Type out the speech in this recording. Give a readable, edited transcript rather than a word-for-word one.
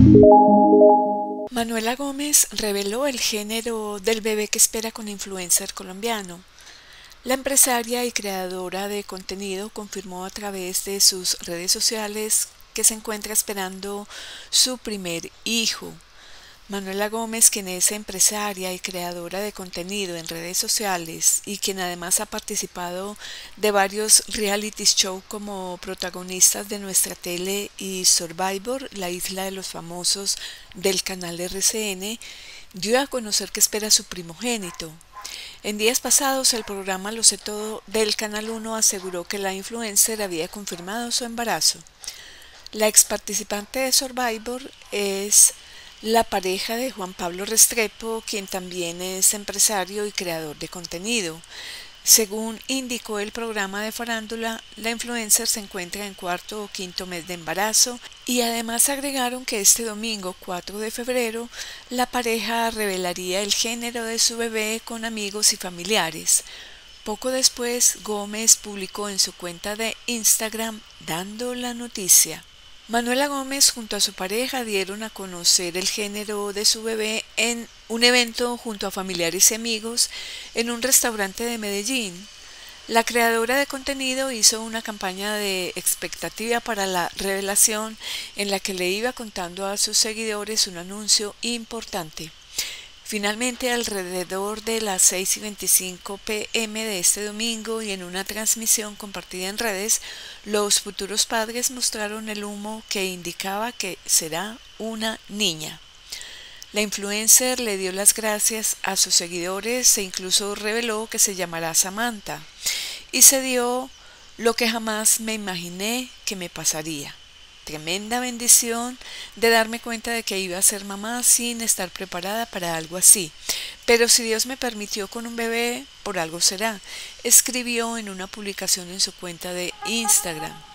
Manuela Gómez reveló el género del bebé que espera con influencer colombiano. La empresaria y creadora de contenido confirmó a través de sus redes sociales que se encuentra esperando su primer hijo. Manuela Gómez, quien es empresaria y creadora de contenido en redes sociales y quien además ha participado de varios reality shows como protagonistas de Nuestra Tele y Survivor, la isla de los famosos del canal RCN, dio a conocer que espera su primogénito. En días pasados, el programa Lo sé todo del Canal 1 aseguró que la influencer había confirmado su embarazo. La ex participante de Survivor es la pareja de Juan Pablo Restrepo, quien también es empresario y creador de contenido. Según indicó el programa de farándula, la influencer se encuentra en cuarto o quinto mes de embarazo y además agregaron que este domingo 4 de febrero la pareja revelaría el género de su bebé con amigos y familiares. Poco después, Gómez publicó en su cuenta de Instagram dando la noticia. Manuela Gómez junto a su pareja dieron a conocer el género de su bebé en un evento junto a familiares y amigos en un restaurante de Medellín. La creadora de contenido hizo una campaña de expectativa para la revelación en la que le iba contando a sus seguidores un anuncio importante. Finalmente, alrededor de las 6:25 p.m. de este domingo y en una transmisión compartida en redes, los futuros padres mostraron el humo que indicaba que será una niña. La influencer le dio las gracias a sus seguidores e incluso reveló que se llamará Samantha y se dio lo que jamás me imaginé que me pasaría. Tremenda bendición de darme cuenta de que iba a ser mamá sin estar preparada para algo así. Pero si Dios me permitió con un bebé, por algo será, escribió en una publicación en su cuenta de Instagram.